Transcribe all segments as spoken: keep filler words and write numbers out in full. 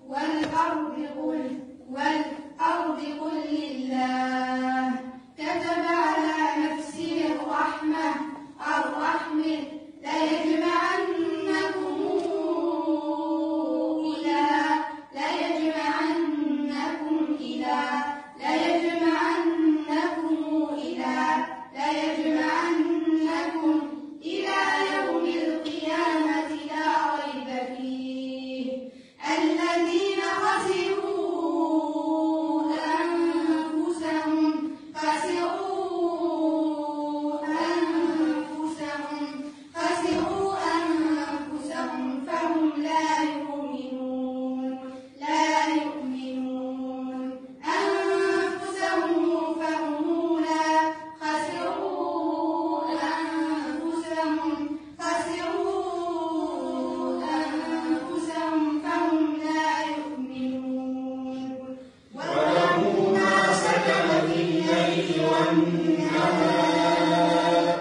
والأرض قل والأرض قل لله كتب على نفسه الرحمة الرحمة ليجمعنكم إلى ليجمعنكم إلى ليجمعنكم إلى ليجمعنكم إلى يوم القيامة لا ريب فيه الذين خسروا أنفسهم خسروا أنفسهم خسروا أنفسهم فهم لا يؤمنون لا يؤمنون أنفسهم فهم لا خسروا أنفسهم خسروا أنفسهم فهم لا يؤمنون وله ما سكن في الليل والنهار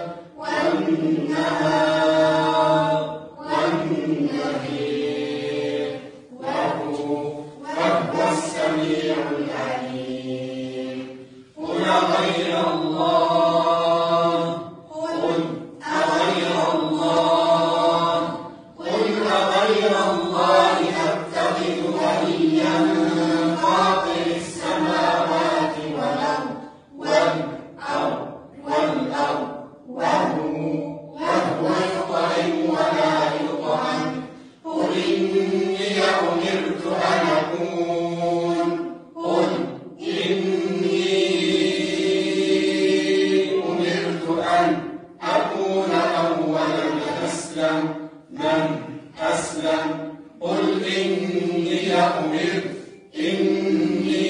والنهار والنهير وهو وهو السميع العليم قل غير الله قل أغير الله قل أغير الله أتخذ وليا فاطر السماوات والأرض والأرض والأرض وهو وهو يطعم ولا يطعم قل إني أمرت أن أكون قل إني أمرت أن أكون أول من أسلم من أسلم قل إني أمرت إني